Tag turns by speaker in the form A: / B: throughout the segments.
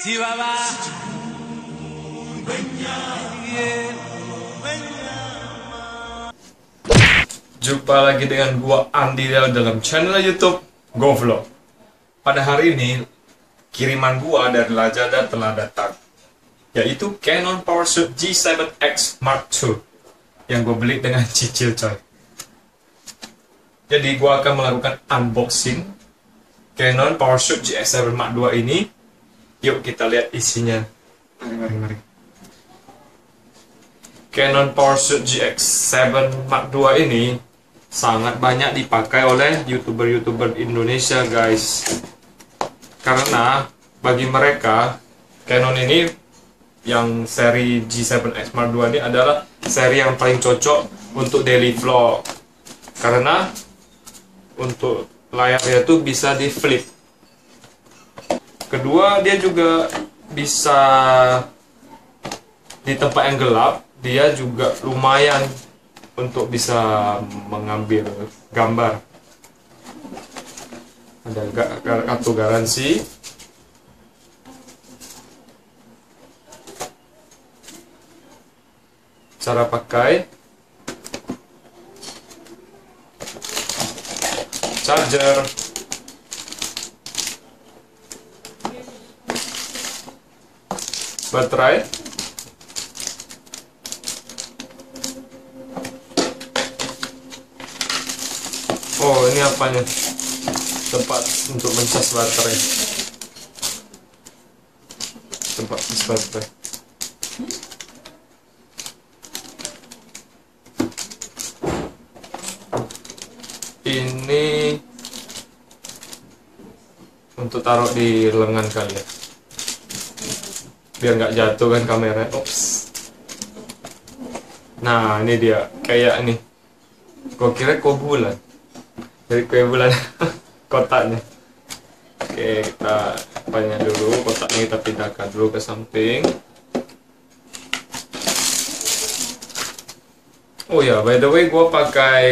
A: Jumpa lagi dengan gua Andi dalam channel YouTube GoVlog. Pada hari ini kiriman gua dari Lazada telah datang, yaitu Canon PowerShot G7X Mark II yang gue beli dengan cicil, coy. Jadi gua akan melakukan unboxing Canon PowerShot GX7 Mark II ini. Yuk kita lihat isinya. Mari. Canon PowerShot GX7 Mark II ini sangat banyak dipakai oleh YouTuber Indonesia, guys. Karena bagi mereka Canon ini yang seri G7X Mark II ini adalah seri yang paling cocok untuk daily vlog. Karena untuk layarnya itu bisa di flip. Kedua, dia juga bisa di tempat yang gelap, dia juga lumayan untuk bisa mengambil gambar. Ada kartu garansi. Cara pakai. Charger. Baterai. Oh, ini apanya? Tempat untuk mencas baterai. Tempat mencas baterai. Ini untuk taruh di lengan kali ya, biar nggak jatuh kan kamera. Ops. Nah, ini dia kayak nih. Gua kira kue bulan. Dari kue bulan kotaknya. Oke, kita banyak dulu kotaknya, kita pindahkan dulu ke samping. Oh ya, by the way, gua pakai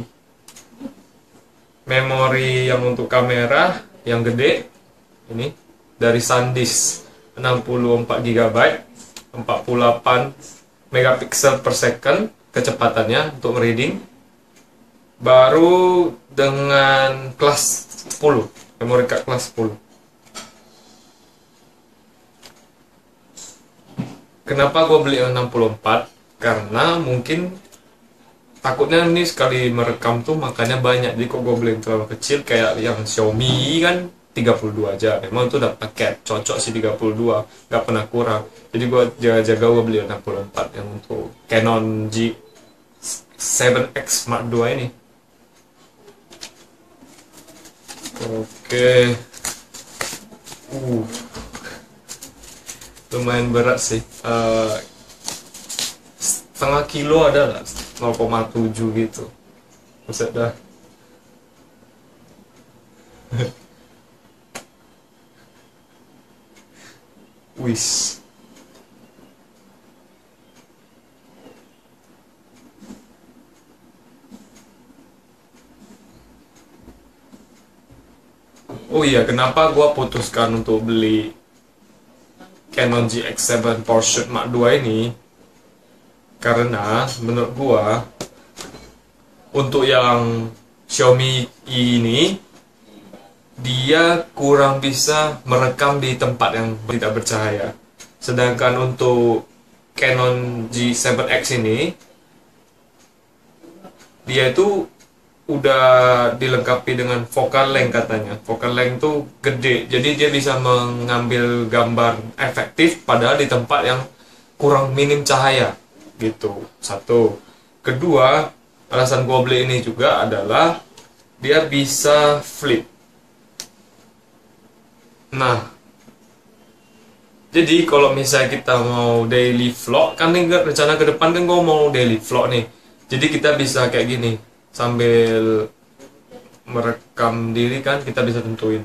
A: memori yang untuk kamera yang gede ini dari SanDisk, 64 GB, 48 megapiksel per second kecepatannya untuk reading, baru dengan kelas 10, memori card kelas 10. Kenapa gue beli 64? Karena mungkin takutnya ini sekali merekam tuh makanya banyak, jadi kok gue beli yang terlalu kecil. Kayak yang Xiaomi kan 32 aja, memang itu udah paket cocok sih 32, nggak pernah kurang. Jadi gue jaga-jaga gue beli 64 yang untuk Canon G7X Mark II ini. Oke. Lumayan berat sih, setengah kilo ada lah, 0,7 gitu. Buset dah. Wis. Oh iya, kenapa gua putuskan untuk beli Canon GX7 PowerShot Mark II ini? Karena menurut gua untuk yang Xiaomi ini dia kurang bisa merekam di tempat yang tidak bercahaya. Sedangkan untuk Canon G7X ini dia itu udah dilengkapi dengan focal length katanya. Focal length tuh gede, jadi dia bisa mengambil gambar efektif padahal di tempat yang kurang minim cahaya gitu. Satu. Kedua, alasan gue beli ini juga adalah dia bisa flip. Nah, jadi kalau misalnya kita mau daily vlog, kan nih rencana ke depan kan gue mau daily vlog nih. Jadi kita bisa kayak gini, sambil merekam diri kan kita bisa tentuin.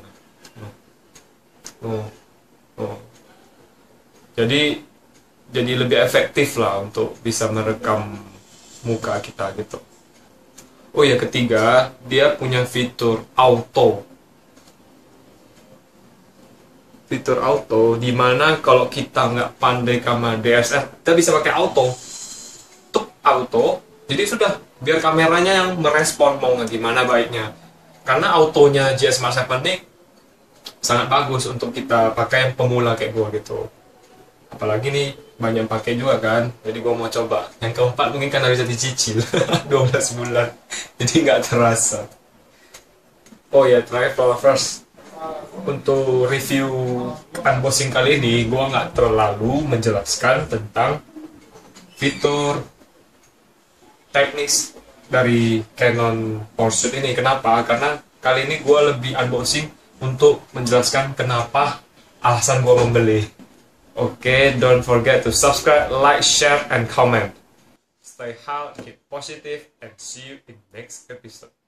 A: Jadi lebih efektif lah untuk bisa merekam muka kita gitu. Oh ya, ketiga, dia punya fitur auto. fitur auto, dimana kalau kita nggak pandai kamera DSLR, kita bisa pakai auto, tuh auto. Jadi sudah, biar kameranya yang merespon mau nggak gimana baiknya. Karena autonya GS Mark 7 nih sangat bagus untuk kita pakai yang pemula kayak gua gitu. Apalagi nih banyak pakai juga kan, jadi gua mau coba. Yang keempat mungkin karena bisa dicicil 12 bulan, jadi nggak terasa. Oh ya, terakhir first, untuk review unboxing kali ini gua nggak terlalu menjelaskan tentang fitur teknis dari Canon Pursuit ini. Kenapa? Karena kali ini gue lebih unboxing untuk menjelaskan kenapa alasan gue membeli. Oke, don't forget to subscribe, like, share, and comment. Stay healthy, keep positive, and see you in next episode.